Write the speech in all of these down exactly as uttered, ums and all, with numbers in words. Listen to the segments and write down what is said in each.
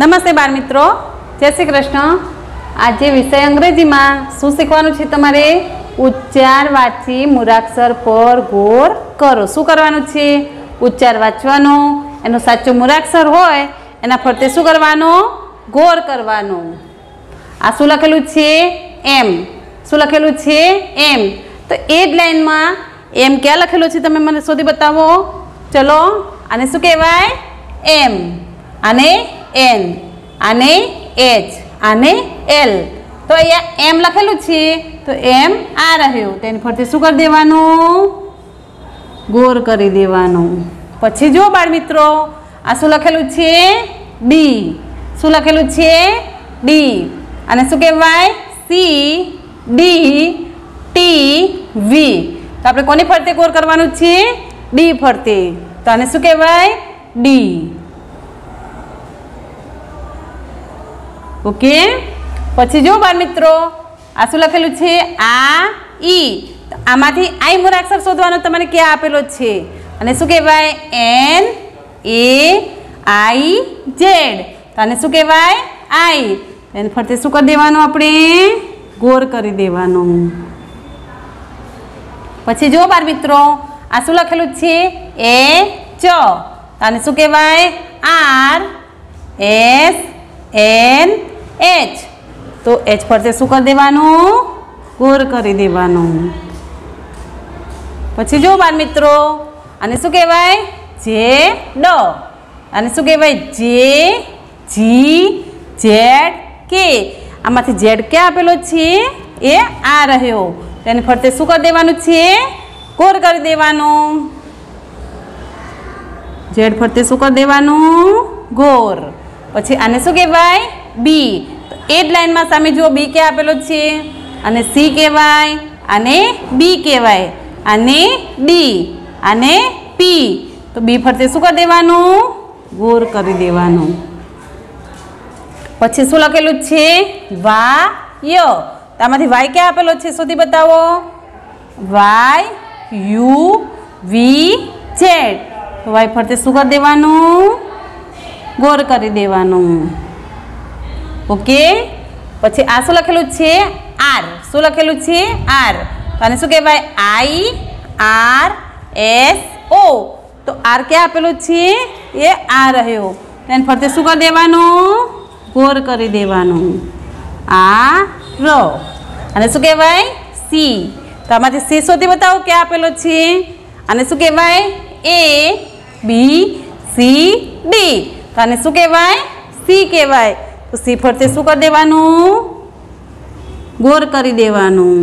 नमस्ते बाल मित्रों, जय श्री कृष्ण। आज विषय अंग्रेजी में शू शीखवानुं छे तमारे उच्चार वाची मूळाक्षर पर गौर करो। शू करवानुं छे? उच्चार वांचवानो, एनो साचो मूळाक्षर होय एना फरते शू करवानो? गौर करवानो। आ शू लखेलुं छे? एम। शू लखेलुं छे? एम। तो ए ज लाइन में एम क्या लखेलुं छे तमे मने शोधी बतावो। चलो, आने शू कहेवाय? एम। आने एन, आने एच, आने एल। तो अहींया एम लखेलुं छे तो एम आ रह्यो, तेनी फरते शुं करी देवानुं? गौर करी देवानुं। पछी जो बाळ मित्रों, आ शुं लखेलुं छे? डी। शुं लखेलुं छे? डी। आने शुं कहेवाय? C D T V. तो आपणे कोनी फरते गौर करवानुं छे? डी फरते। तो आने शुं कहेवाय? डी। ओके। पछी जो बाळ मित्रों, आ शुं लखेलुं छे? आ ई। तो आमांथी आई मूळाक्षर शोधवानो तमने क्या आपेलो छे? अने शुं कहेवाय? N A I Z. तो आने शुं कहेवाय? आई। एने फरते शुं करी देवानुं? आपणे गौर करी देवानुं। पछी जो बाळ मित्रों, आ शुं लखेलुं छे? एच। तो आने शुं कहेवाय? R S N H. तो एच फरते शू कर देवानुं? गौर करी देवानुं। पछी जो बाळ मित्रों, आने शू कहेवाय? जेड। आने शू कहेवाय? जे जी जेड के। आमांथी जेड क्या आपेलो छे? ए आ रह्यो, तेने फरते शू कर देवानुं छे? गौर करी देवानुं। जेड फरते शू कर देवानुं? गौर। पछी आने शू कहेवाय? बी। तो ए ज लाइन में सामे जो बी क्या आपेलो छे? आने सी कहेवाय, आने बी कहेवाय, आने डी, आने पी। तो बी फरते शू कर देवानुं? गौर करी देवानुं। पछी शू लखेलुं छे? वाय। तो आमांथी वाय क्या आपेलो छे? शोधी बतावो। Y U V Z. तो वाय फरते शू कर देवानुं? गौर करी देवानुं। ओके। पछी आ शुं लखेलुं छे? आर। शुं लखेलुं छे? आर। तो आने शुं कहेवाय? I R S O. तो आर क्या आपेलुं छे? ए आ रह्यो, तेने फरते शुं करी देवानुं? गौर करी देवानुं। आर। आने शुं कहेवाय? सी। तो आमांथी सी शोधी बतावो क्या आपेलो छे? आने शुं कहेवाय? A B C D. तो आने शू कहेवाय? सी कहेवाय। तो सी फरते शू कर देवानुं? गौर करी देवानुं।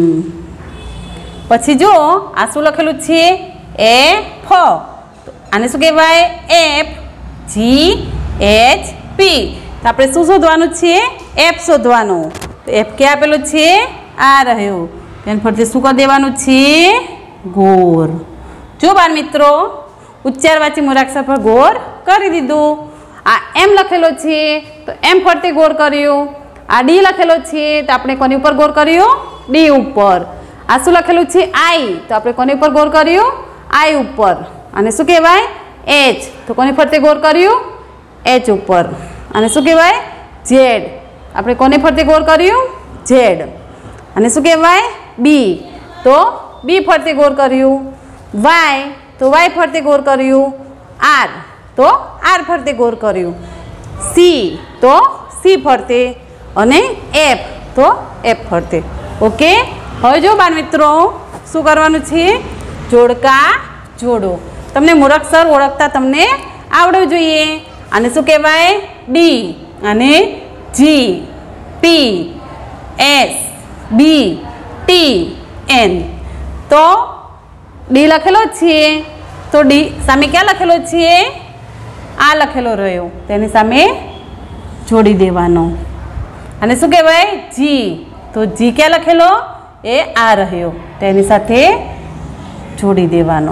पछी जो आ शुं लखेलुं छे? एफ। तो आने शू कहेवाय? F G H P. तो आपणे शुं शोधवानुं छे? एफ शोधवानुं। तो एफ क्या आपेलो छे? आ रह्यो, तेने फरते शू कर देवानुं छे? गौर। जो बाळ मित्रों, उच्चारवाची मूळाक्षर पर गौर करी दीधुं। आ एम लखेलो छे तो एम फरते गौर कर्यो। आ डी लखेलो छे तो आपणे कोनी उपर गौर कर्यो? डी उपर। आ शुं लखेलुं छे? आई। तो आपणे कोनी उपर गौर कर्यो? आई उपर। आने शुं कहेवाय? एच। तो कोनी फरते गौर कर्यो? एच उपर। आने शुं कहेवाय? जेड। आपणे कोनी फरते गौर कर्यो? जेड। आने शुं कहेवाय? बी। तो बी फरते गौर कर्यो। वाय। तो वाय फरते गौर कर्यो। आर। तो आर फरते गौर कर्यो। सी। तो सी फरते। अने एफ। तो एफ फरते। ओके। हवे जो बाळ मित्रों, शुं करवानुं छे? जोड़का जोड़ो। तमने मूळाक्षर ओळखता तमने आवडવું જોઈએ। आने शुं कहेवाय? डी, आने G P S B T N. तो डी लखेलो छे तो डी सामे क्या लखेलो छे? आ लखेलो रह्यो, तेनी सामे जोड़ी देवानो। अने शुं कहेवाय? जी। तो जी क्या लखेलो? ए आ रह्यो, तेनी साथे जोड़ी देवानो।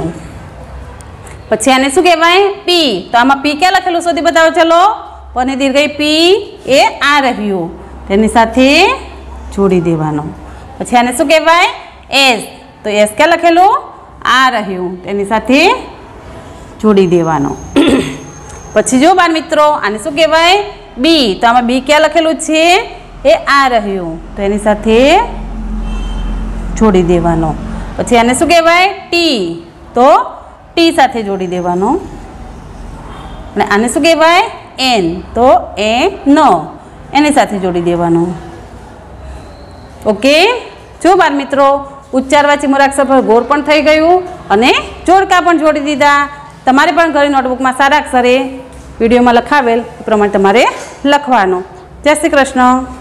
पछी आने शुं कहेवाय? पी। तो आमां पी क्या लखेलुं शोधी बतावो। चलो, पने दीर्घई पी ए आ रह्यो, तेनी साथे जोड़ी देवानो। पछी आने शुं कहेवाय? एस। तो एस क्या लखेलो? आ रह्यो, तेनी साथे जोड़ी देवानो। पछी जो बाळ मित्रों, आने शुं कहेवाय? બી. તો આમાં બી ક્યાં લખેલું છે? એ આ રહ્યું, તો એની સાથે જોડી દેવાનો. પછી આને શું કહેવાય? ટી. તો ટી સાથે જોડી દેવાનો. અને આને શું કહેવાય? એન. તો એ નો એની સાથે જોડી દેવાનું. ઓકે, જો બાળ મિત્રો ઉચ્ચારવાચી મૂળાક્ષર પર ગોળ પણ થઈ ગયું અને જોડકા પણ જોડી દીધા. તમારે પણ ઘરે નોટબુકમાં સારા અક્ષરે વિડીયોમાં લખાવેલ એ પ્રમાણે તમારે લખવાનું. જય શ્રી કૃષ્ણ.